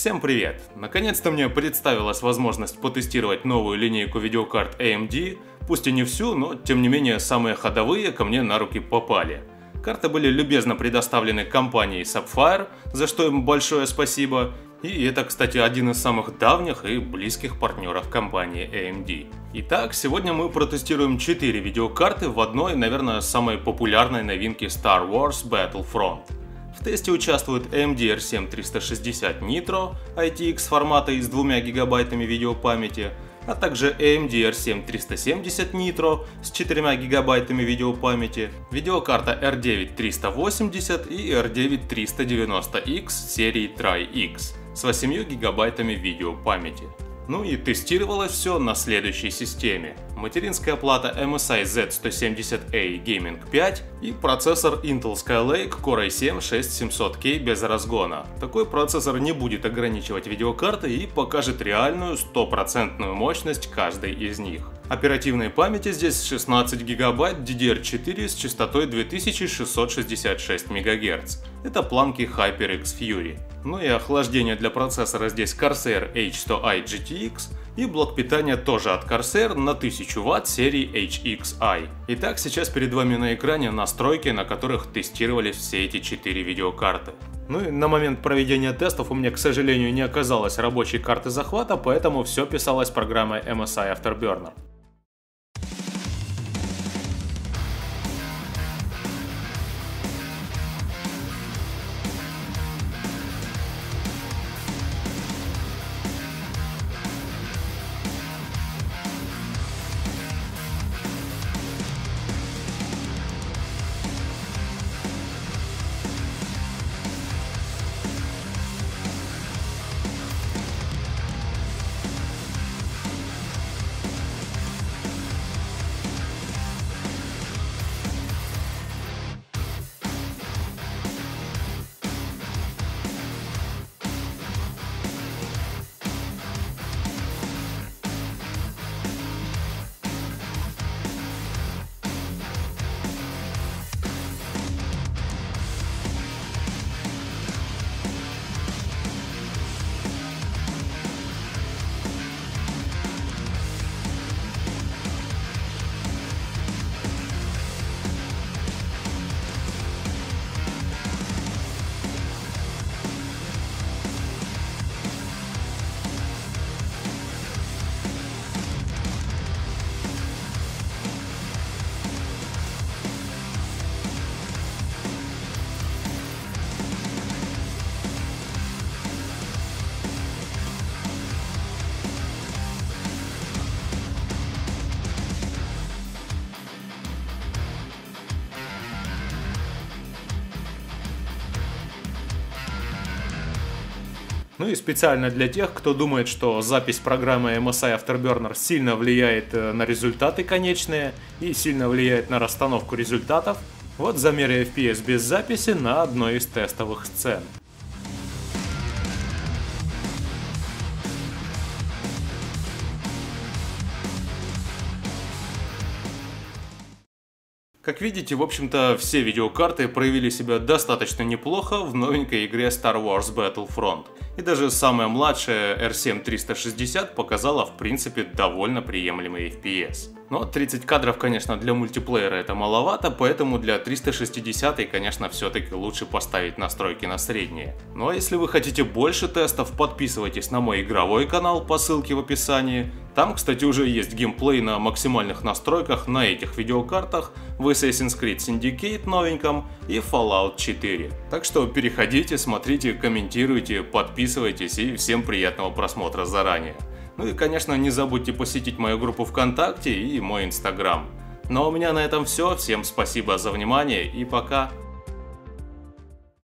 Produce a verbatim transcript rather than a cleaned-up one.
Всем привет! Наконец-то мне представилась возможность потестировать новую линейку видеокарт эй эм ди, пусть и не всю, но тем не менее самые ходовые ко мне на руки попали. Карты были любезно предоставлены компанией Sapphire, за что им большое спасибо, и это, кстати, один из самых давних и близких партнеров компании эй эм ди. Итак, сегодня мы протестируем четыре видеокарты в одной, наверное, самой популярной новинке Star Wars Battlefront. В тесте участвует эй эм ди эр семь триста шестьдесят Nitro ай ти экс формата и с двумя гигабайтами видеопамяти, а также эй эм ди эр семь триста семьдесят Nitro с четырьмя гигабайтами видеопамяти, видеокарта эр девять триста восемьдесят и эр девять триста девяносто икс серии Tri-X с восемью гигабайтами видеопамяти. Ну и тестировалось все на следующей системе. Материнская плата эм эс ай зет сто семьдесят эй Gaming пять и процессор Intel Skylake Core ай семь шесть тысяч семьсот кей без разгона. Такой процессор не будет ограничивать видеокарты и покажет реальную стопроцентную мощность каждой из них. Оперативной памяти здесь шестнадцать гигабайт ди ди эр четыре с частотой две тысячи шестьсот шестьдесят шесть мегагерц. Это планки HyperX Fury. Ну и охлаждение для процессора здесь Corsair эйч сто ай джи ти экс и блок питания тоже от Corsair на тысячу ватт серии эйч икс ай. Итак, сейчас перед вами на экране настройки, на которых тестировались все эти четыре видеокарты. Ну и на момент проведения тестов у меня, к сожалению, не оказалось рабочей карты захвата, поэтому все писалось программой эм эс ай Afterburner. Ну и специально для тех, кто думает, что запись программы эм эс ай Afterburner сильно влияет на результаты конечные и сильно влияет на расстановку результатов, вот замеры эф пи эс без записи на одной из тестовых сцен. Как видите, в общем-то, все видеокарты проявили себя достаточно неплохо в новенькой игре Star Wars Battlefront. И даже самая младшая эр семь триста шестьдесят показала, в принципе, довольно приемлемый эф пи эс. Но тридцать кадров, конечно, для мультиплеера это маловато, поэтому для триста шестидесятой, конечно, все-таки лучше поставить настройки на средние. Ну а если вы хотите больше тестов, подписывайтесь на мой игровой канал по ссылке в описании. Там, кстати, уже есть геймплей на максимальных настройках на этих видеокартах в Assassin's Creed Syndicate новеньком и Fallout четыре. Так что переходите, смотрите, комментируйте, подписывайтесь и всем приятного просмотра заранее. Ну и, конечно, не забудьте посетить мою группу ВКонтакте и мой Инстаграм. Ну а у меня на этом все. Всем спасибо за внимание и пока!